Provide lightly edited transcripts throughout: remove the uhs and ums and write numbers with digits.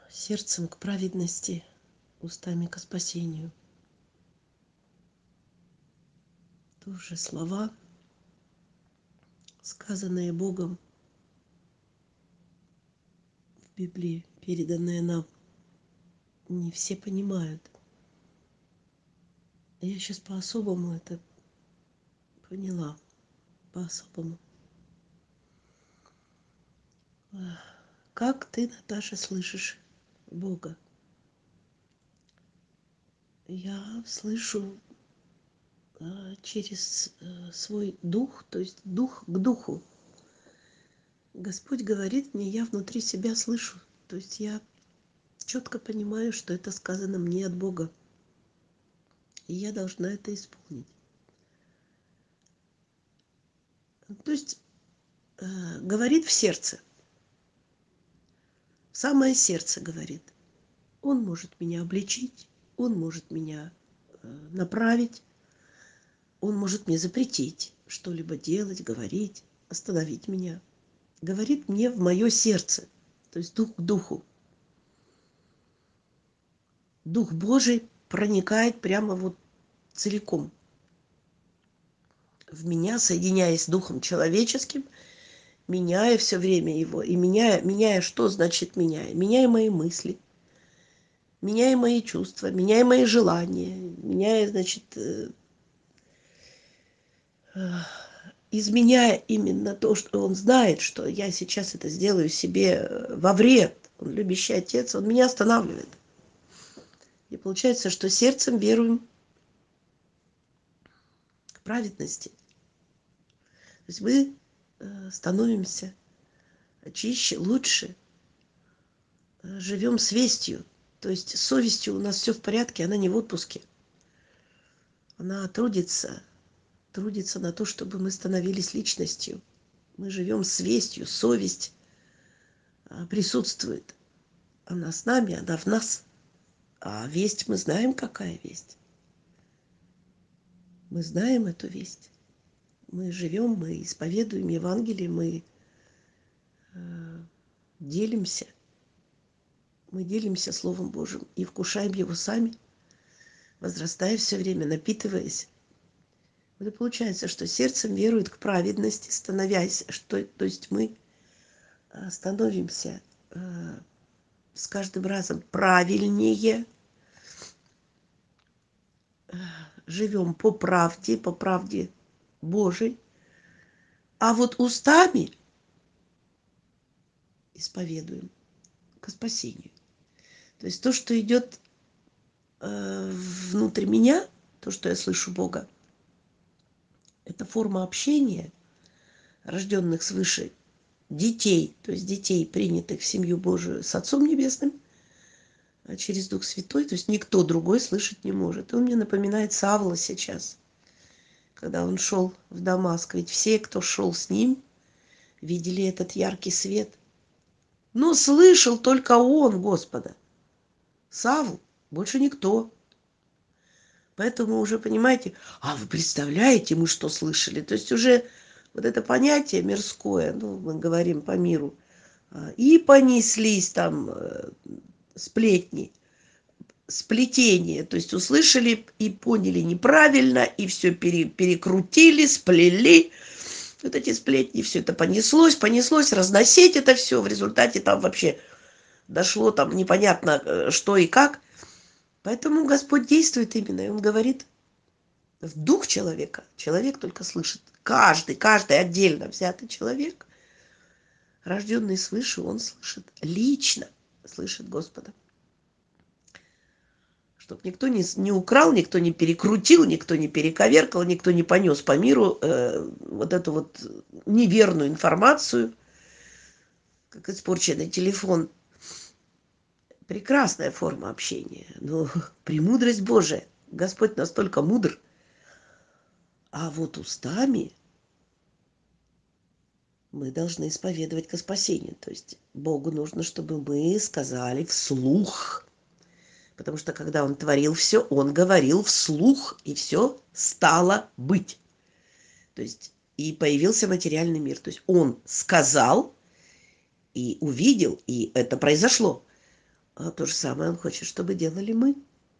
Сердцем к праведности, устами ко спасению. Тоже слова, сказанные Богом в Библии, переданные нам. Не все понимают. Я сейчас по-особому это поняла. По-особому. Как ты, Наташа, слышишь Бога? Я слышу через свой дух, то есть дух к духу. Господь говорит мне, я внутри себя слышу. То есть я четко понимаю, что это сказано мне от Бога. И я должна это исполнить. То есть говорит в сердце. В самое сердце говорит. Он может меня обличить, он может меня направить, он может мне запретить что-либо делать, говорить, остановить меня. Говорит мне в мое сердце, то есть дух к духу. Дух Божий проникает прямо вот целиком в меня, соединяясь с духом человеческим, меняя все время его. И меняя что значит меняя? Меняя мои мысли, меняя мои чувства, меняя мои желания, меняя, значит, изменяя именно то, что он знает, что я сейчас это сделаю себе во вред. Он любящий отец, он меня останавливает. И получается, что сердцем веруем к праведности. То есть мы становимся чище, лучше, живем с вестью. То есть с совестью у нас все в порядке, она не в отпуске. Она трудится на то, чтобы мы становились личностью. Мы живем с вестью, совесть присутствует. Она с нами, она в нас. А весть, мы знаем, какая весть. Мы знаем эту весть. Мы живем, мы исповедуем Евангелие, мы делимся. Мы делимся Словом Божьим и вкушаем его сами, возрастая все время, напитываясь. Вот и получается, что сердцем верует к праведности, становясь, то есть мы становимся с каждым разом правильнее, живем по правде Божией, а вот устами исповедуем к спасению. То есть то, что идет внутрь меня, то, что я слышу Бога, это форма общения рожденных свыше детей, то есть детей, принятых в семью Божию с Отцом Небесным, через Дух Святой, то есть никто другой слышать не может. И он мне напоминает Савла сейчас, когда он шел в Дамаск. Ведь все, кто шел с ним, видели этот яркий свет. Но слышал только он Господа. Савл, больше никто. Поэтому уже, понимаете, вы представляете, мы что слышали? То есть уже вот это понятие мирское, мы говорим по миру, и понеслись там сплетни, сплетение, то есть услышали и поняли неправильно, и все перекрутили, сплели. Вот эти сплетни, все это понеслось, разносить это все. В результате там вообще дошло там непонятно что и как. Поэтому Господь действует именно, и Он говорит в дух человека. Человек только слышит. Каждый отдельно взятый человек, рожденный свыше, он слышит, лично слышит Господа. Чтобы никто не украл, никто не перекрутил, никто не перековеркал, никто не понес по миру вот эту вот неверную информацию, как испорченный телефон. Прекрасная форма общения, но премудрость Божия. Господь настолько мудр. А вот устами мы должны исповедовать ко спасению. То есть Богу нужно, чтобы мы сказали вслух. Потому что когда Он творил все, Он говорил вслух, и все стало быть. То есть и появился материальный мир. То есть Он сказал и увидел, и это произошло. А то же самое Он хочет, чтобы делали мы.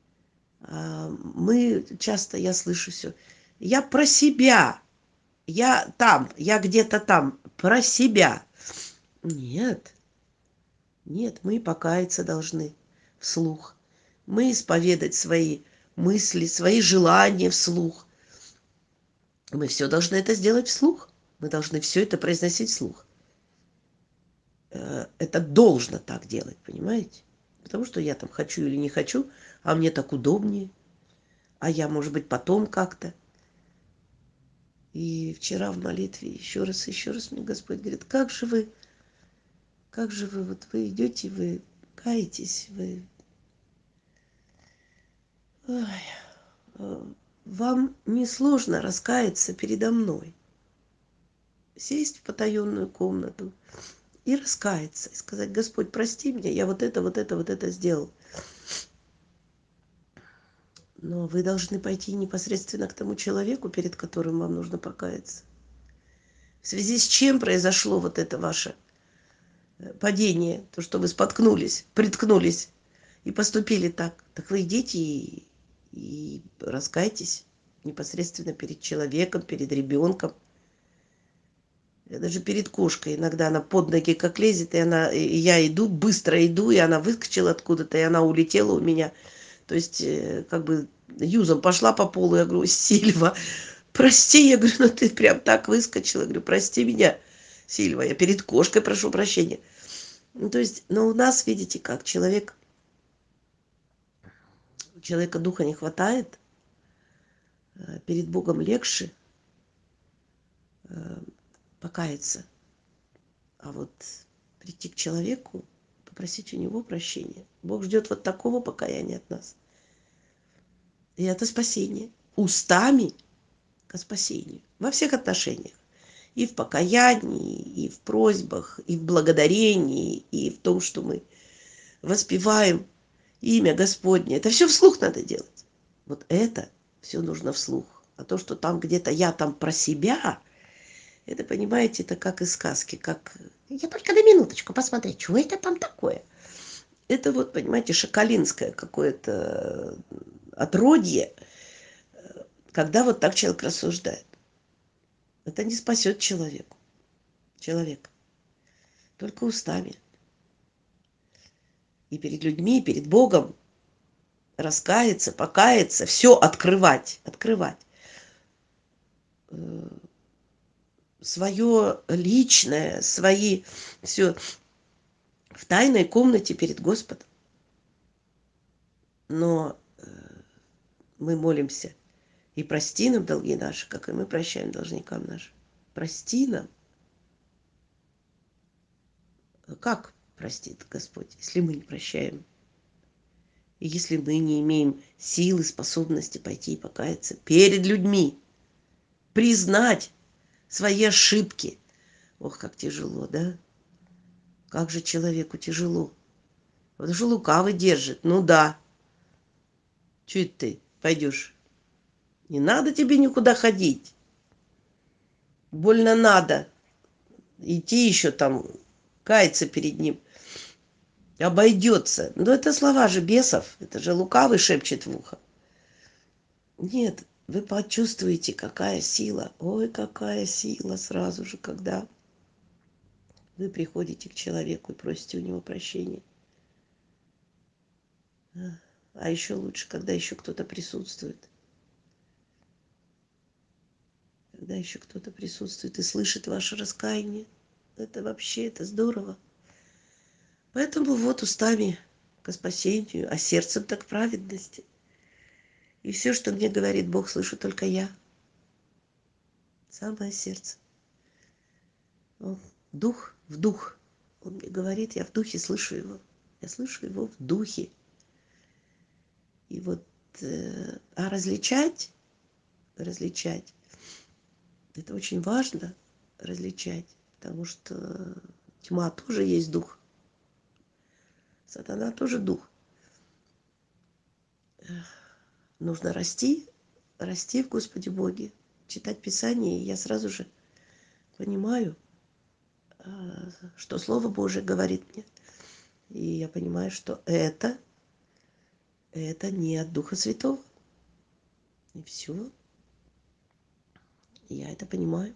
Мы часто, я слышу все, я про себя, я там, я где-то там, про себя. Нет, нет, мы покаяться должны вслух. Мы исповедать свои мысли, свои желания вслух. Мы все должны это сделать вслух. Мы должны все это произносить вслух. Это должно так делать, понимаете? Потому что я там хочу или не хочу, а мне так удобнее. А я, может быть, потом как-то. И вчера в молитве еще раз мне Господь говорит, как же вы, вот вы идете, вы каетесь, вы... Ой, вам несложно раскаяться передо мной. Сесть в потаенную комнату и раскаяться, и сказать, Господь, прости меня, я вот это сделал. Но вы должны пойти непосредственно к тому человеку, перед которым вам нужно покаяться. В связи с чем произошло вот это ваше падение, то, что вы споткнулись, приткнулись и поступили так. Так вы идите и раскайтесь непосредственно перед человеком, перед ребенком. Я даже перед кошкой. Иногда она под ноги как лезет, и я иду, быстро иду, и она выскочила откуда-то, и она улетела у меня. То есть, как бы, юзом пошла по полу, я говорю, Сильва, прости, я говорю, ну ты прям так выскочила, я говорю, прости меня, Сильва, я перед кошкой прошу прощения. Ну, то есть, но у нас, видите, как у человека духа не хватает, перед Богом легче покаяться. А вот прийти к человеку, попросить у него прощения. Бог ждет вот такого покаяния от нас. И это спасение. Устами к спасению. Во всех отношениях. И в покаянии, и в просьбах, и в благодарении, и в том, что мы воспеваем имя Господне. Это все вслух надо делать. Вот это все нужно вслух. А то, что там где-то я там про себя, это, понимаете, это как из сказки, как... Я только на минуточку посмотреть, что это там такое. Это вот, понимаете, шоколинское какое-то отродье, когда вот так человек рассуждает. Это не спасет человека. Только устами. И перед людьми, и перед Богом раскаяться, покаяться, все открывать. Свое личное, свои, все в тайной комнате перед Господом. Но мы молимся, и прости нам долги наши, как и мы прощаем должникам нашим. Прости нам. Как простит Господь, если мы не прощаем? И если мы не имеем силы, способности пойти и покаяться перед людьми, признать свои ошибки. Ох, как тяжело, да? Как же человеку тяжело. Вот же лукавый держит. Ну да. Чуть ты пойдешь? Не надо тебе никуда ходить. Больно надо. Идти еще там, каяться перед ним. Обойдется. Но это слова же бесов. Это же лукавый шепчет в ухо. Нет, вы почувствуете, какая сила. Ой, какая сила сразу же, когда вы приходите к человеку и просите у него прощения. А еще лучше, когда еще кто-то присутствует. Когда еще кто-то присутствует и слышит ваше раскаяние. Это вообще, это здорово. Поэтому вот устами к спасению, а сердцем так к праведности. И все, что мне говорит Бог, слышу только я. Самое сердце. Он дух в дух. Он мне говорит, я в духе слышу его. Я слышу его в духе. И вот, а различать, это очень важно, различать, потому что тьма тоже есть дух. Сатана тоже дух. Нужно расти в Господе Боге, читать Писание, и я сразу же понимаю, что Слово Божие говорит мне. И я понимаю, что это не от Духа Святого. И все. Я это понимаю.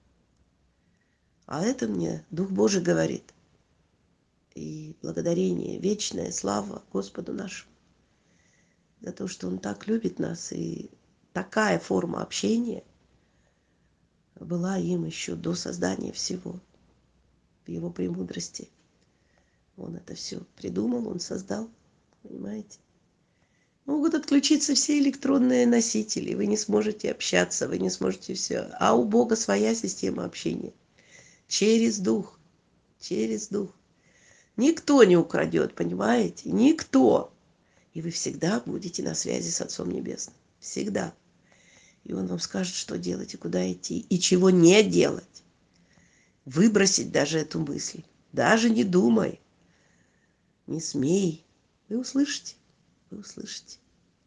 А это мне Дух Божий говорит. И благодарение, вечная слава Господу нашему за то, что Он так любит нас. И такая форма общения была им еще до создания всего. В Его премудрости. Он это все придумал, Он создал. Понимаете? Могут отключиться все электронные носители. Вы не сможете общаться, вы не сможете все. А у Бога своя система общения. Через Дух. Через Дух. Никто не украдет, понимаете? Никто. И вы всегда будете на связи с Отцом Небесным. Всегда. И Он вам скажет, что делать и куда идти. И чего не делать. Выбросить даже эту мысль. Даже не думай. Не смей. Вы услышите. Вы услышите.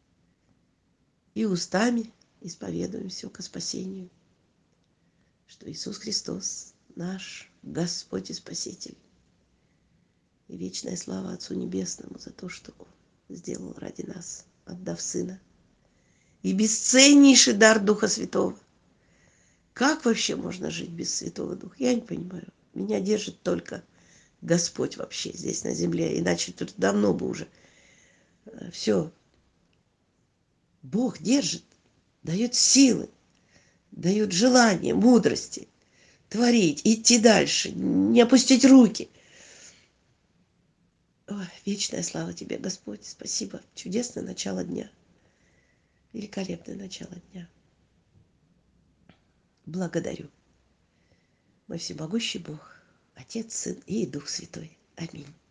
И устами исповедуем все ко спасению. Что Иисус Христос наш Господь и Спаситель. И вечная слава Отцу Небесному за то, что Он сделал ради нас, отдав Сына. И бесценнейший дар Духа Святого. Как вообще можно жить без Святого Духа? Я не понимаю. Меня держит только Господь вообще здесь на земле. Иначе тут давно бы уже все. Бог держит, дает силы, дает желание, мудрости творить, идти дальше, не опустить руки. Ой, вечная слава тебе, Господь. Спасибо. Чудесное начало дня. Великолепное начало дня. Благодарю. Мой всемогущий Бог, Отец, Сын и Дух Святой. Аминь.